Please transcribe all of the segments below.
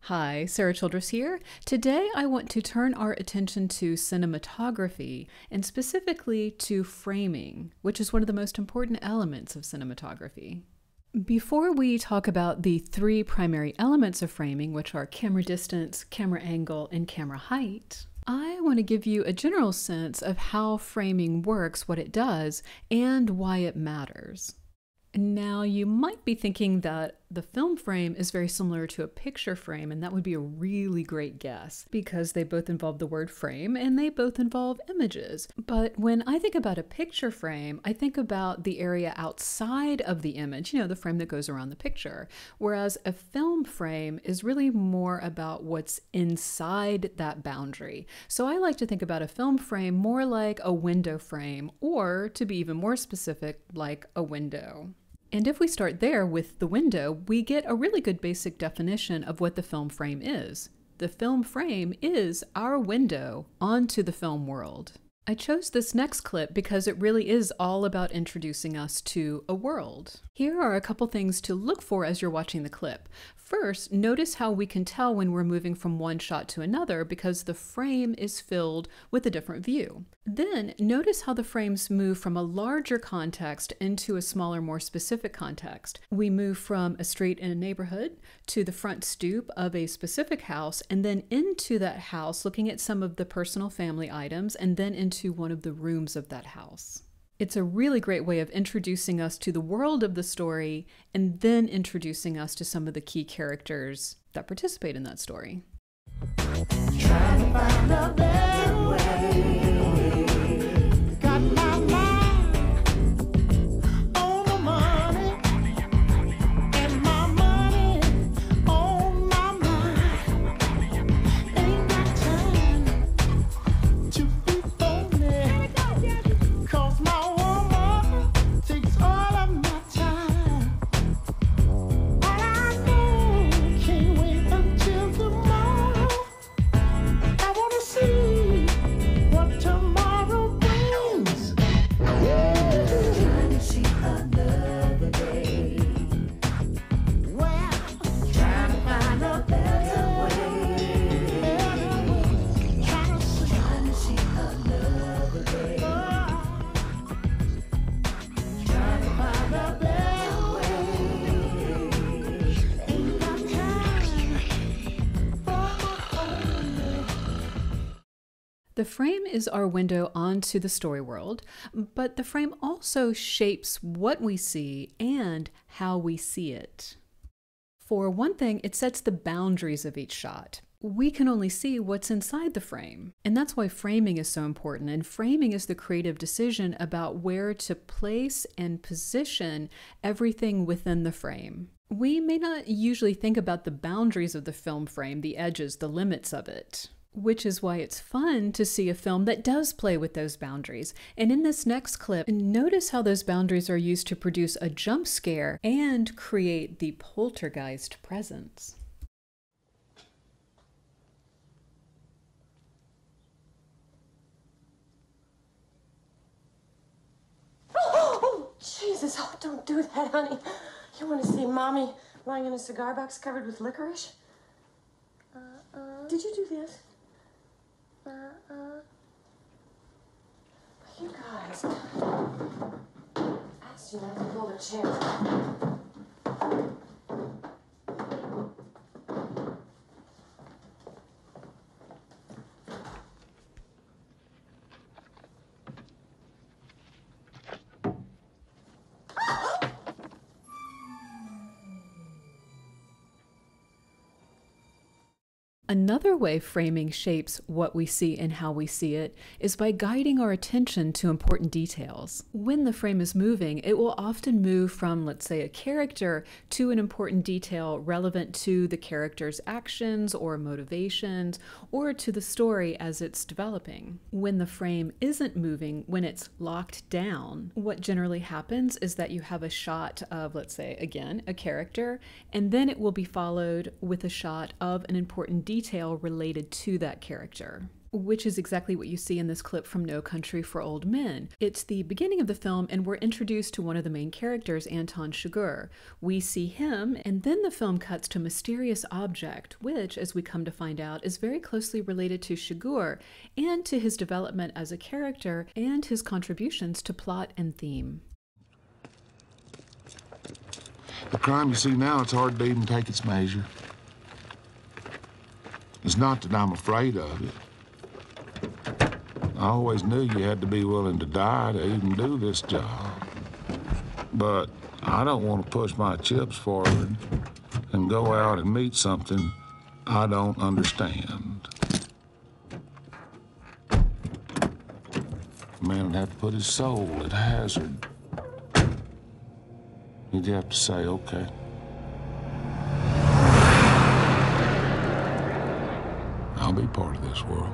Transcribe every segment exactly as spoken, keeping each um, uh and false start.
Hi, Sarah Childress here. Today I want to turn our attention to cinematography, and specifically to framing, which is one of the most important elements of cinematography. Before we talk about the three primary elements of framing, which are camera distance, camera angle, and camera height, I want to give you a general sense of how framing works, what it does, and why it matters. Now, you might be thinking that the film frame is very similar to a picture frame, and that would be a really great guess because they both involve the word frame and they both involve images. But when I think about a picture frame, I think about the area outside of the image, you know, the frame that goes around the picture, whereas a film frame is really more about what's inside that boundary. So I like to think about a film frame more like a window frame, or to be even more specific, like a window. And if we start there with the window, we get a really good basic definition of what the film frame is. The film frame is our window onto the film world. I chose this next clip because it really is all about introducing us to a world. Here are a couple things to look for as you're watching the clip. First, notice how we can tell when we're moving from one shot to another because the frame is filled with a different view. Then, notice how the frames move from a larger context into a smaller, more specific context. We move from a street in a neighborhood to the front stoop of a specific house, and then into that house, looking at some of the personal family items, and then into one of the rooms of that house. It's a really great way of introducing us to the world of the story and then introducing us to some of the key characters that participate in that story. Trying to find a better way. Got my mind on the money, and my money on my mind. Ain't got time to be phony, 'cause my woman takes all of my time. All I know, can't wait until tomorrow. I wanna see what tomorrow brings. Trying to see another day. Well, trying to find a better way. Trying to see, trying to see another day. Trying to find a better way. Ain't got time for my own. The frame is our window onto the story world, but the frame also shapes what we see and how we see it. For one thing, it sets the boundaries of each shot. We can only see what's inside the frame. And that's why framing is so important. And framing is the creative decision about where to place and position everything within the frame. We may not usually think about the boundaries of the film frame, the edges, the limits of it, which is why it's fun to see a film that does play with those boundaries. And in this next clip, notice how those boundaries are used to produce a jump scare and create the poltergeist presence. Oh, Jesus. Oh, don't do that, honey. You want to see Mommy lying in a cigar box covered with licorice? Uh-uh. Did you do this? Uh-uh. You guys. I asked you not to pull the chair. Another way framing shapes what we see and how we see it is by guiding our attention to important details. When the frame is moving, it will often move from, let's say, a character to an important detail relevant to the character's actions or motivations, or to the story as it's developing. When the frame isn't moving, when it's locked down, what generally happens is that you have a shot of, let's say, again, a character, and then it will be followed with a shot of an important detail related to that character. which is exactly what you see in this clip from No Country for Old Men. It's the beginning of the film, and we're introduced to one of the main characters, Anton Chigurh. We see him, and then the film cuts to a mysterious object, which, as we come to find out, is very closely related to Chigurh and to his development as a character and his contributions to plot and theme. The crime you see now, it's hard to even take its measure. It's not that I'm afraid of it. I always knew you had to be willing to die to even do this job. But I don't want to push my chips forward and go out and meet something I don't understand. A man would have to put his soul at hazard. You'd have to say, okay. I'll be part of this world.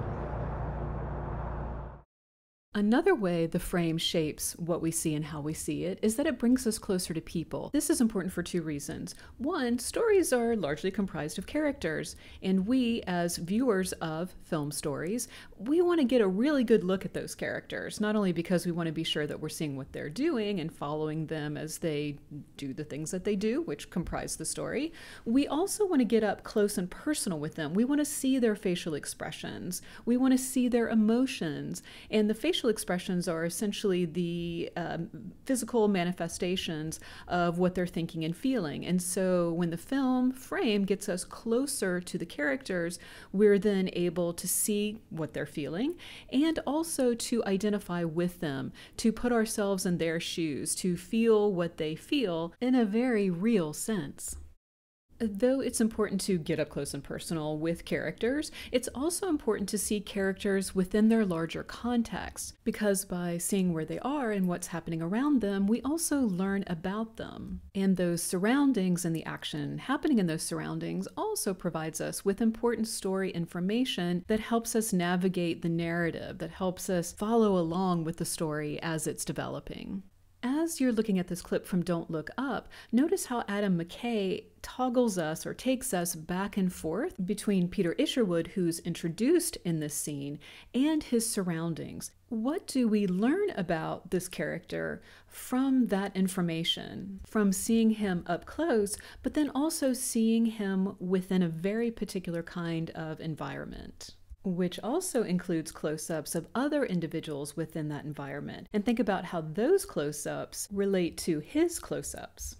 Another way the frame shapes what we see and how we see it is that it brings us closer to people. This is important for two reasons. One, stories are largely comprised of characters, and we, as viewers of film stories, we want to get a really good look at those characters, not only because we want to be sure that we're seeing what they're doing and following them as they do the things that they do, which comprise the story. We also want to get up close and personal with them. We want to see their facial expressions. We want to see their emotions, and the facial expressions are essentially the um, physical manifestations of what they're thinking and feeling. And so when the film frame gets us closer to the characters, we're then able to see what they're feeling and also to identify with them, to put ourselves in their shoes, to feel what they feel in a very real sense. Though it's important to get up close and personal with characters, it's also important to see characters within their larger context, because by seeing where they are and what's happening around them, we also learn about them. And those surroundings and the action happening in those surroundings also provides us with important story information that helps us navigate the narrative, that helps us follow along with the story as it's developing. As you're looking at this clip from Don't Look Up, notice how Adam McKay toggles us or takes us back and forth between Peter Isherwood, who's introduced in this scene, and his surroundings. What do we learn about this character from that information, from seeing him up close, but then also seeing him within a very particular kind of environment, which also includes close-ups of other individuals within that environment, and think about how those close-ups relate to his close-ups.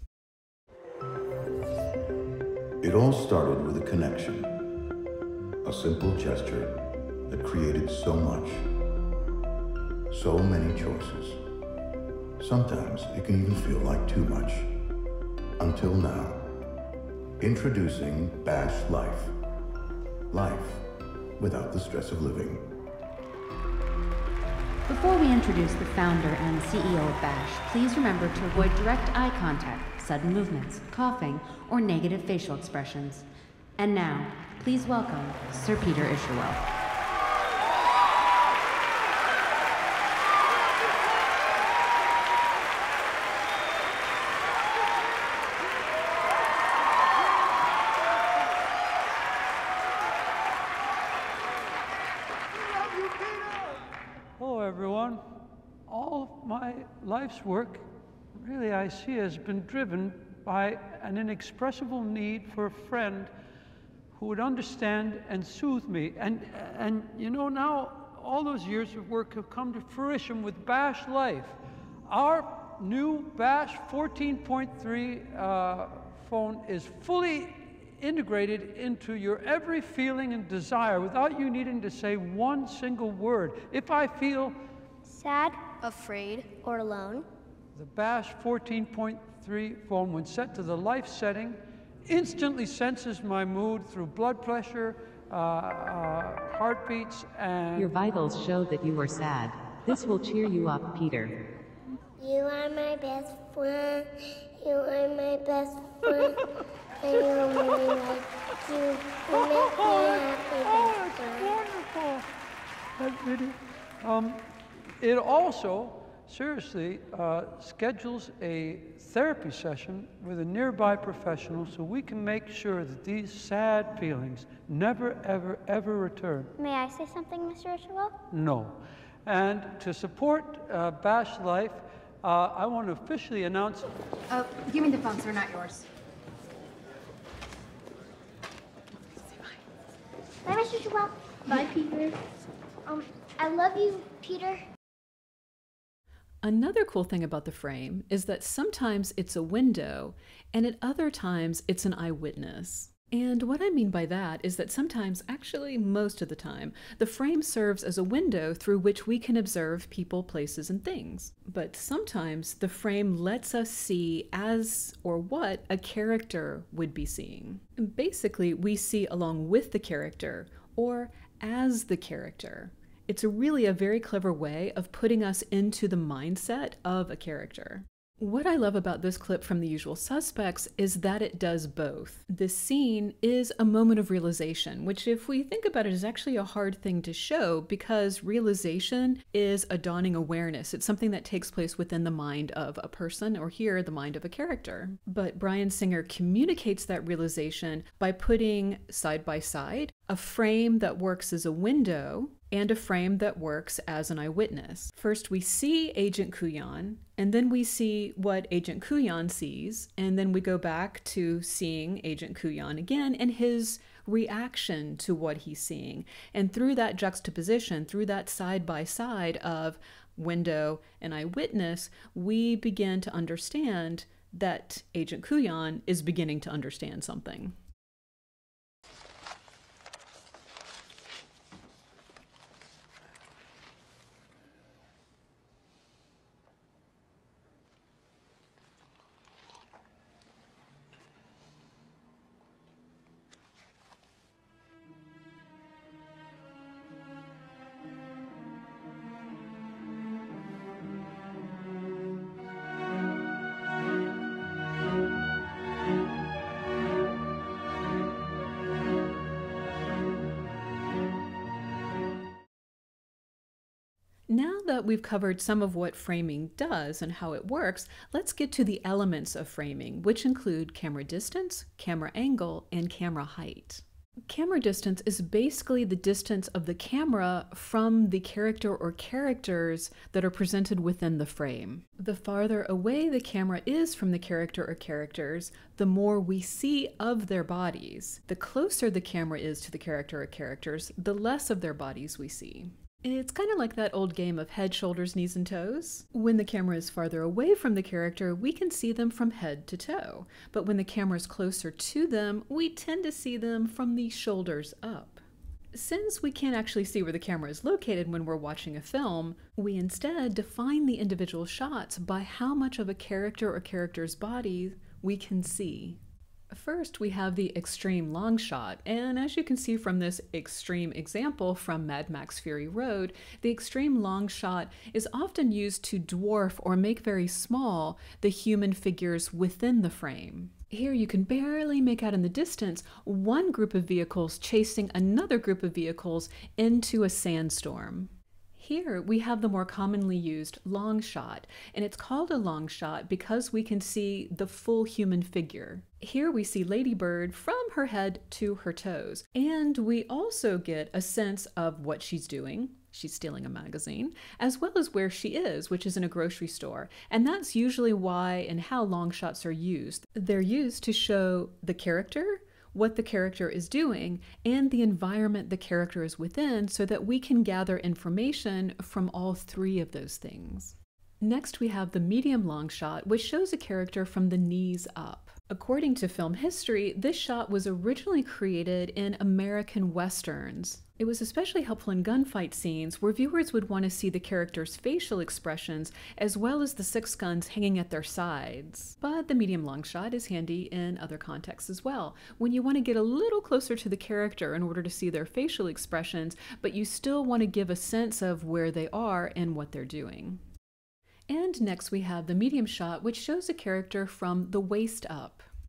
It all started with a connection, a simple gesture that created so much, so many choices. Sometimes it can even feel like too much. Until now, introducing Bash Life. Life without the stress of living. Before we introduce the founder and C E O of Bash, please remember to avoid direct eye contact, sudden movements, coughing, or negative facial expressions. And now, please welcome Sir Peter Isherwood. Hello, everyone. All of my life's work, really, I see, has been driven by an inexpressible need for a friend who would understand and soothe me. And, and you know, now all those years of work have come to fruition with Bash Life. Our new Bash fourteen point three uh, phone is fully integrated into your every feeling and desire without you needing to say one single word. If I feel sad, afraid, or alone, the Bash fourteen point three phone, when set to the life setting, instantly senses my mood through blood pressure, uh, uh, heartbeats, and... Your vitals show that you are sad. This will cheer you up, Peter. you are my best friend. You are my best friend. I really like you. You make me happy, Oh, best it's friend. wonderful. That video. Um, it also seriously uh, schedules a therapy session with a nearby professional so we can make sure that these sad feelings never, ever, ever return. May I say something, Mister Isherwell? No. And to support uh, Bash Life, uh, I want to officially announce. Oh, give me the phone, sir, not yours. Bye, Mister Isherwell. Bye, Peter. Um, I love you, Peter. Another cool thing about the frame is that sometimes it's a window, and at other times it's an eyewitness. And what I mean by that is that sometimes, actually most of the time, the frame serves as a window through which we can observe people, places, and things. But sometimes the frame lets us see as or what a character would be seeing. And basically, we see along with the character or as the character. It's a really a very clever way of putting us into the mindset of a character. What I love about this clip from The Usual Suspects is that it does both. This scene is a moment of realization, which if we think about it is actually a hard thing to show because realization is a dawning awareness. It's something that takes place within the mind of a person, or here, the mind of a character. But Bryan Singer communicates that realization by putting side by side a frame that works as a window and a frame that works as an eyewitness. First, we see Agent Kuyan, and then we see what Agent Kuyan sees, and then we go back to seeing Agent Kuyan again and his reaction to what he's seeing. And through that juxtaposition, through that side-by-side of window and eyewitness, we begin to understand that Agent Kuyan is beginning to understand something. Now that we've covered some of what framing does and how it works, let's get to the elements of framing, which include camera distance, camera angle, and camera height. Camera distance is basically the distance of the camera from the character or characters that are presented within the frame. The farther away the camera is from the character or characters, the more we see of their bodies. The closer the camera is to the character or characters, the less of their bodies we see. It's kind of like that old game of head, shoulders, knees, and toes. When the camera is farther away from the character, we can see them from head to toe. But when the camera is closer to them, we tend to see them from the shoulders up. Since we can't actually see where the camera is located when we're watching a film, we instead define the individual shots by how much of a character or character's body we can see. First, we have the extreme long shot, and as you can see from this extreme example from Mad Max Fury Road, the extreme long shot is often used to dwarf or make very small the human figures within the frame. Here you can barely make out in the distance one group of vehicles chasing another group of vehicles into a sandstorm. Here we have the more commonly used long shot, and it's called a long shot because we can see the full human figure. Here we see Lady Bird from her head to her toes, and we also get a sense of what she's doing. She's stealing a magazine, as well as where she is, which is in a grocery store. And that's usually why and how long shots are used. They're used to show the character, what the character is doing, and the environment the character is within so that we can gather information from all three of those things. Next, we have the medium long shot, which shows a character from the knees up. According to film history, this shot was originally created in American Westerns. It was especially helpful in gunfight scenes where viewers would want to see the characters' facial expressions as well as the six guns hanging at their sides. But the medium long shot is handy in other contexts as well, when you want to get a little closer to the character in order to see their facial expressions, but you still want to give a sense of where they are and what they're doing. And next we have the medium shot, which shows a character from the waist up.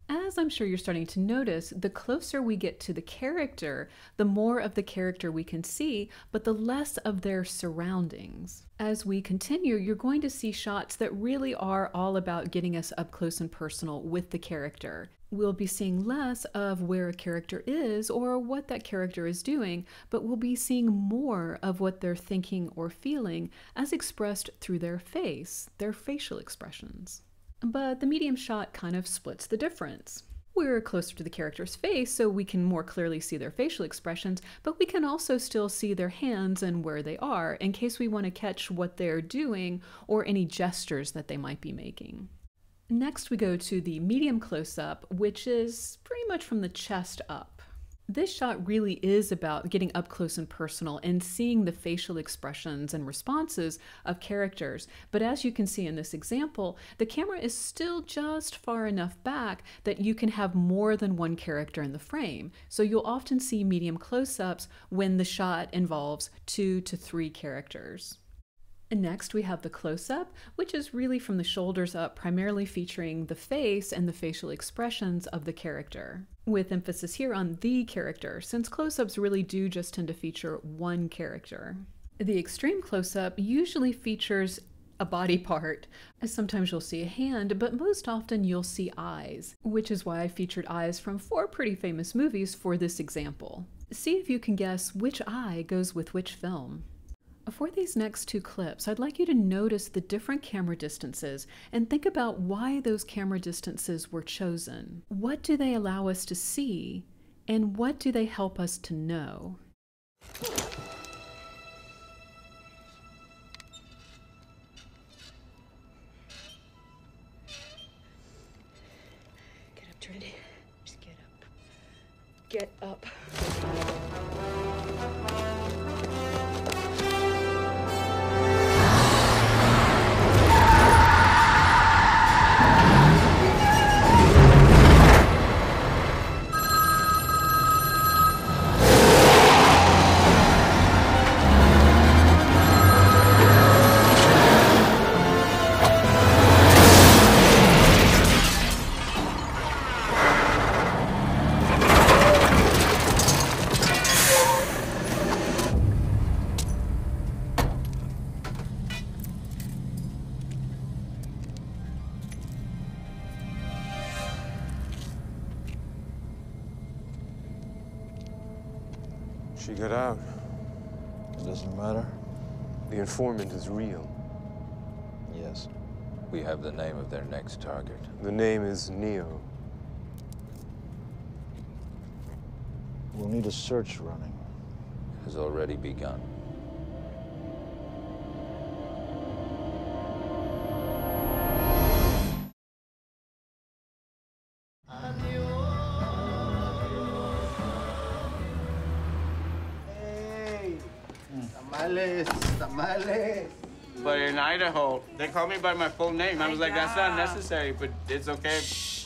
As I'm sure you're starting to notice, the closer we get to the character, the more of the character we can see, but the less of their surroundings. As we continue, you're going to see shots that really are all about getting us up close and personal with the character. We'll be seeing less of where a character is or what that character is doing, but we'll be seeing more of what they're thinking or feeling as expressed through their face, their facial expressions. But the medium shot kind of splits the difference. We're closer to the character's face, so we can more clearly see their facial expressions, but we can also still see their hands and where they are in case we want to catch what they're doing or any gestures that they might be making. Next, we go to the medium close-up, which is pretty much from the chest up. This shot really is about getting up close and personal and seeing the facial expressions and responses of characters. But as you can see in this example, the camera is still just far enough back that you can have more than one character in the frame. So you'll often see medium close-ups when the shot involves two to three characters. And next we have the close-up, which is really from the shoulders up, primarily featuring the face and the facial expressions of the character, with emphasis here on the character, since close-ups really do just tend to feature one character. The extreme close-up usually features a body part. Sometimes you'll see a hand, but most often you'll see eyes, which is why I featured eyes from four pretty famous movies for this example. See if you can guess which eye goes with which film. For these next two clips, I'd like you to notice the different camera distances and think about why those camera distances were chosen. What do they allow us to see, and what do they help us to know? Get up, Trinity. Just get up. Get up. She got out. It doesn't matter. The informant is real. Yes. We have the name of their next target. The name is Neo. We'll need a search running. It has already begun. Tamales, tamales. But in Idaho, they call me by my full name. I was like, that's not necessary, but it's okay.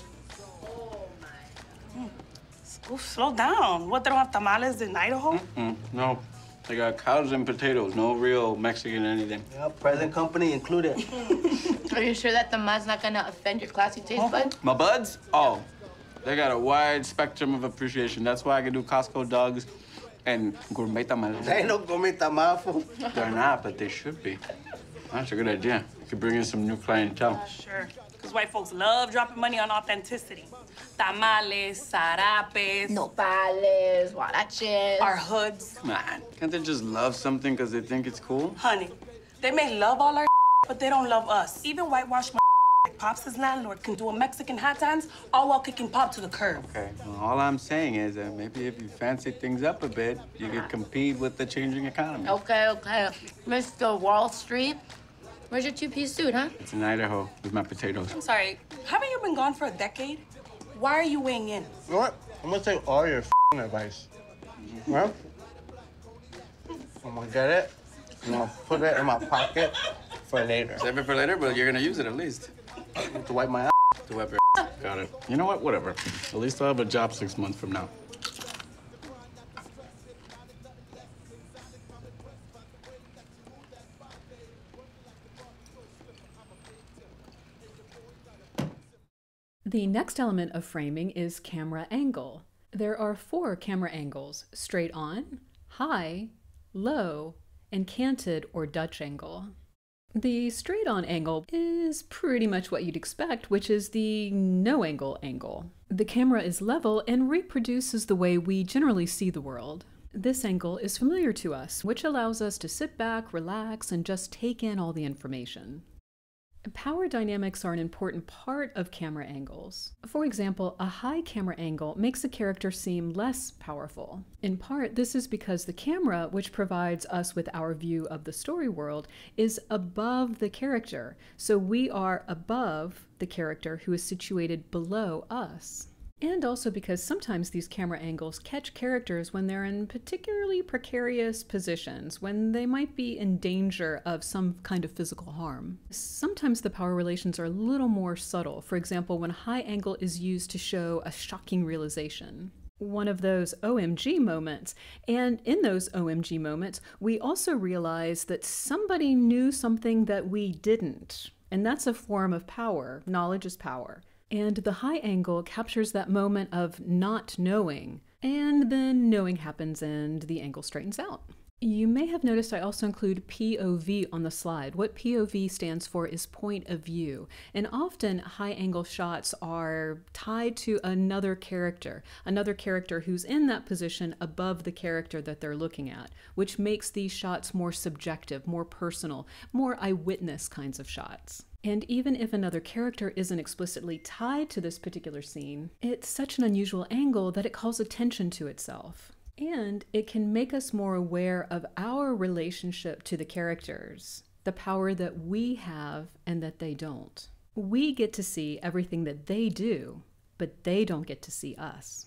Oof, slow down. What, they don't have tamales in Idaho? Mm-mm, no, they got cows and potatoes, no real Mexican anything. Yeah, present company included. Are you sure that tamal's not gonna offend your classy taste buds? My buds? Oh, they got a wide spectrum of appreciation. That's why I can do Costco dogs and gourmet tamales. They ain't no gourmet tamal, fool. They're not, but they should be. That's a good idea. You could bring in some new clientele. Sure, because white folks love dropping money on authenticity. Tamales, sarapes. Nopales, huaraches. Our hoods. Come on, can't they just love something because they think it's cool? Honey, they may love all our but they don't love us. Even whitewashed like Pops' landlord can do a Mexican hot dance all while kicking Pop to the curb. Okay, well, all I'm saying is that maybe if you fancy things up a bit, you could compete with the changing economy. Okay, okay. Mister Wall Street, where's your two-piece suit, huh? It's in Idaho with my potatoes. I'm sorry, haven't you been gone for a decade? Why are you weighing in? You know what? I'm gonna take all your f***ing advice. Well, I'm gonna get it. I'm gonna put it in my pocket for later. Save it for later, but you're gonna use it at least. To wipe my ass. To wipe your ass. Got it. You know what? Whatever. At least I'll have a job six months from now. The next element of framing is camera angle. There are four camera angles: straight on, high, low, and canted or Dutch angle. The straight on angle is pretty much what you'd expect, which is the no angle angle. The camera is level and reproduces the way we generally see the world. This angle is familiar to us, which allows us to sit back, relax, and just take in all the information. Power dynamics are an important part of camera angles. For example, a high camera angle makes a character seem less powerful. In part, this is because the camera, which provides us with our view of the story world, is above the character, so we are above the character who is situated below us. And also because sometimes these camera angles catch characters when they're in particularly precarious positions, when they might be in danger of some kind of physical harm. Sometimes the power relations are a little more subtle. For example, when a high angle is used to show a shocking realization. One of those O M G moments. And in those O M G moments, we also realize that somebody knew something that we didn't. And that's a form of power. Knowledge is power. And the high angle captures that moment of not knowing, and then knowing happens and the angle straightens out. You may have noticed I also include P O V on the slide. What P O V stands for is point of view, and often high angle shots are tied to another character, another character who's in that position above the character that they're looking at, which makes these shots more subjective, more personal, more eyewitness kinds of shots. And even if another character isn't explicitly tied to this particular scene, it's such an unusual angle that it calls attention to itself. And it can make us more aware of our relationship to the characters, the power that we have and that they don't. We get to see everything that they do, but they don't get to see us.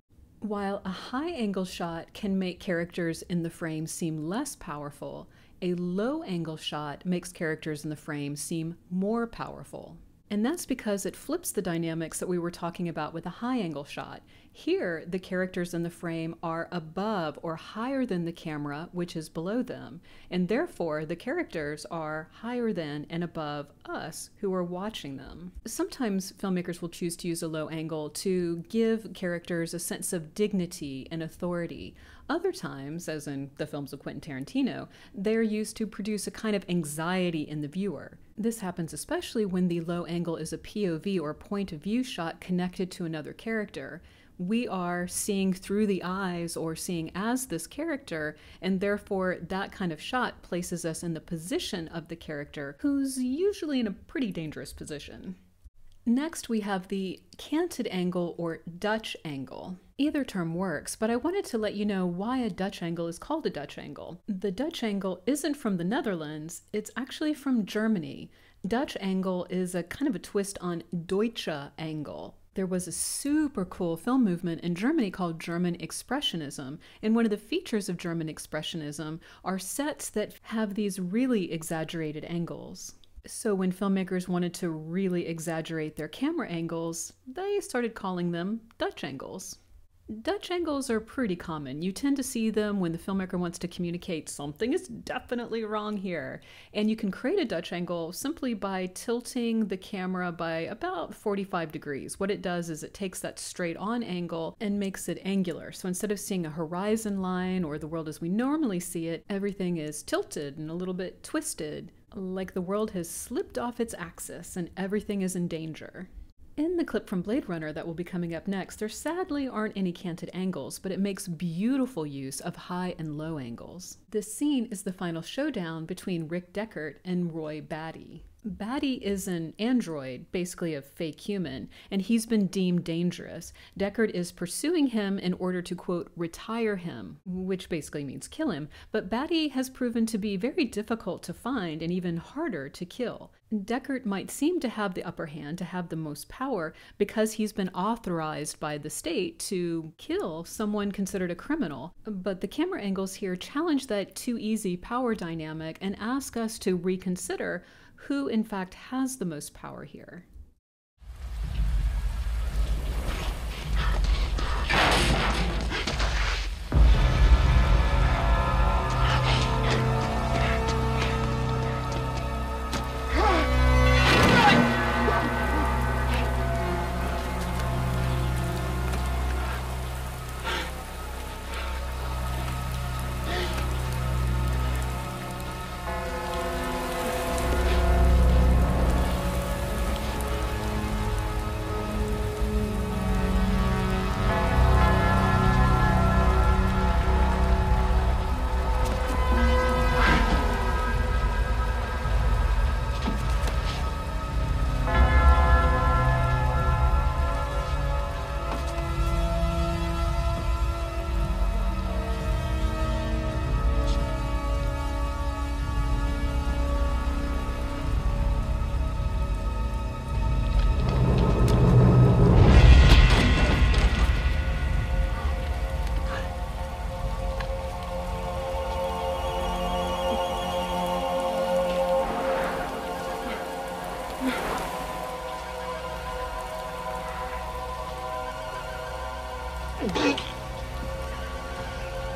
While a high angle shot can make characters in the frame seem less powerful, a low angle shot makes characters in the frame seem more powerful. And that's because it flips the dynamics that we were talking about with a high angle shot. Here, the characters in the frame are above or higher than the camera, which is below them, and therefore the characters are higher than and above us who are watching them. Sometimes filmmakers will choose to use a low angle to give characters a sense of dignity and authority. Other times, as in the films of Quentin Tarantino, they're used to produce a kind of anxiety in the viewer. This happens especially when the low angle is a P O V or point of view shot connected to another character. We are seeing through the eyes or seeing as this character, and therefore that kind of shot places us in the position of the character, who's usually in a pretty dangerous position. Next, we have the canted angle or Dutch angle. Either term works, but I wanted to let you know why a Dutch angle is called a Dutch angle. The Dutch angle isn't from the Netherlands, it's actually from Germany. Dutch angle is a kind of a twist on Deutsche angle. There was a super cool film movement in Germany called German Expressionism, and one of the features of German Expressionism are sets that have these really exaggerated angles. So when filmmakers wanted to really exaggerate their camera angles, they started calling them Dutch angles. Dutch angles are pretty common. You tend to see them when the filmmaker wants to communicate something is definitely wrong here. And you can create a Dutch angle simply by tilting the camera by about forty-five degrees. What it does is it takes that straight on angle and makes it angular. So instead of seeing a horizon line or the world as we normally see it, everything is tilted and a little bit twisted, like the world has slipped off its axis and everything is in danger. In the clip from Blade Runner that will be coming up next, there sadly aren't any canted angles, but it makes beautiful use of high and low angles. This scene is the final showdown between Rick Deckard and Roy Batty. Batty is an android, basically a fake human, and he's been deemed dangerous. Deckard is pursuing him in order to, quote, retire him, which basically means kill him, but Batty has proven to be very difficult to find and even harder to kill. Deckard might seem to have the upper hand, to have the most power, because he's been authorized by the state to kill someone considered a criminal. But the camera angles here challenge that too easy power dynamic and ask us to reconsider who in fact has the most power here.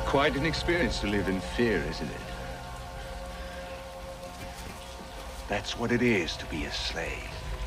Quite an experience to live in fear, isn't it? That's what it is to be a slave.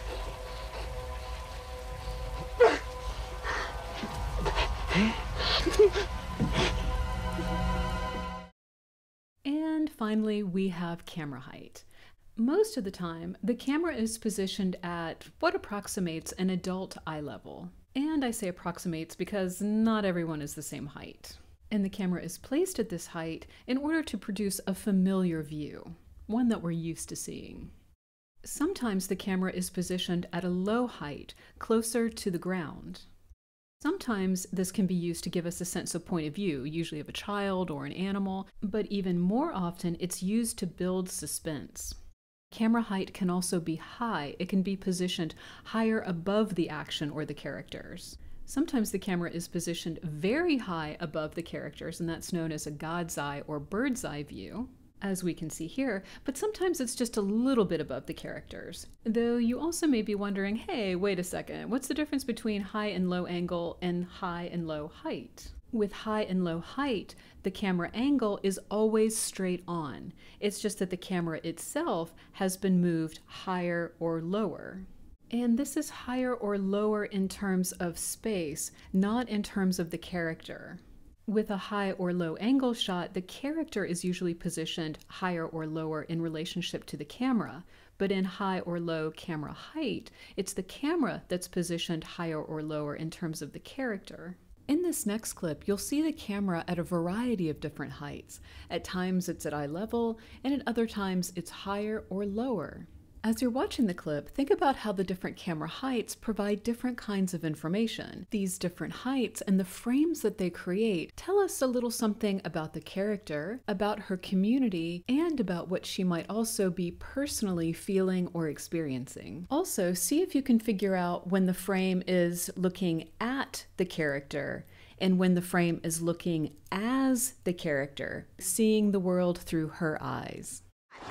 And finally, we have camera height. Most of the time, the camera is positioned at what approximates an adult eye level. And I say approximates because not everyone is the same height. And the camera is placed at this height in order to produce a familiar view, one that we're used to seeing. Sometimes the camera is positioned at a low height, closer to the ground. Sometimes this can be used to give us a sense of point of view, usually of a child or an animal, but even more often it's used to build suspense. Camera height can also be high. It can be positioned higher above the action or the characters. Sometimes the camera is positioned very high above the characters, and that's known as a God's eye or bird's eye view, as we can see here, but sometimes it's just a little bit above the characters. Though you also may be wondering, hey, wait a second, what's the difference between high and low angle and high and low height? With high and low height, the camera angle is always straight on. It's just that the camera itself has been moved higher or lower. And this is higher or lower in terms of space, not in terms of the character. With a high or low angle shot, the character is usually positioned higher or lower in relationship to the camera, but in high or low camera height, it's the camera that's positioned higher or lower in terms of the character. In this next clip, you'll see the camera at a variety of different heights. At times it's at eye level, and at other times it's higher or lower. As you're watching the clip, think about how the different camera heights provide different kinds of information. These different heights and the frames that they create tell us a little something about the character, about her community, and about what she might also be personally feeling or experiencing. Also, see if you can figure out when the frame is looking at the character and when the frame is looking as the character, seeing the world through her eyes.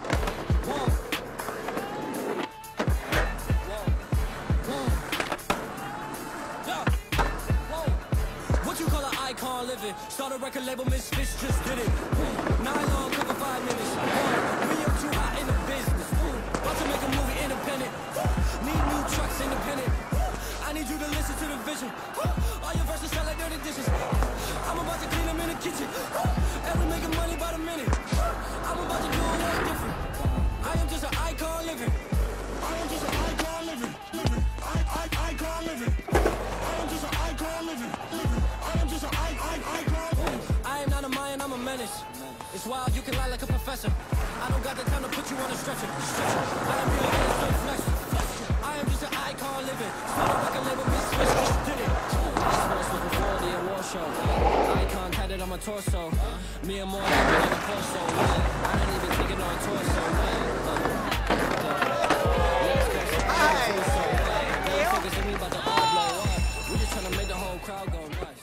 Living. Start a record label, Miss Fish just did it. Nylon cover five minutes. We are too hot in the business. About to make a movie independent. Need new trucks independent. I need you to listen to the vision. All your verses sound like dirty dishes. I'm about to clean them in the kitchen. And we making money by the minute. I'm about to do it way different. I am just an icon living. I am just an icon living. Living. I, I, icon living. I am just an icon living. Living. I am just an icon. I am not a Mayan, I'm a menace. It's wild, you can lie like a professor. I don't got the time to put you on a stretcher. I am real, and straight flex. I am just an icon living. Started like a label, Miss Fish just did it. This verse was before the award show. Icon tatted on my torso. Me and more than a torso. I didn't even take it on torso. We're just trying to make the whole crowd go nuts.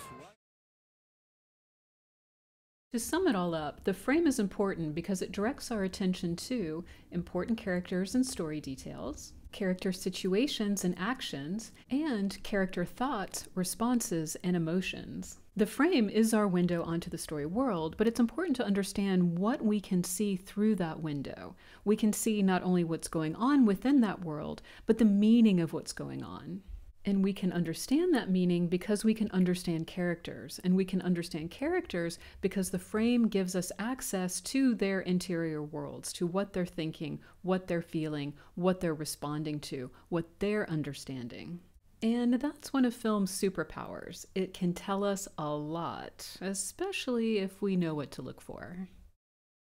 To sum it all up, the frame is important because it directs our attention to important characters and story details, character situations and actions, and character thoughts, responses, and emotions. The frame is our window onto the story world, but it's important to understand what we can see through that window. We can see not only what's going on within that world, but the meaning of what's going on. And we can understand that meaning because we can understand characters. And we can understand characters because the frame gives us access to their interior worlds, to what they're thinking, what they're feeling, what they're responding to, what they're understanding. And that's one of film's superpowers. It can tell us a lot, especially if we know what to look for.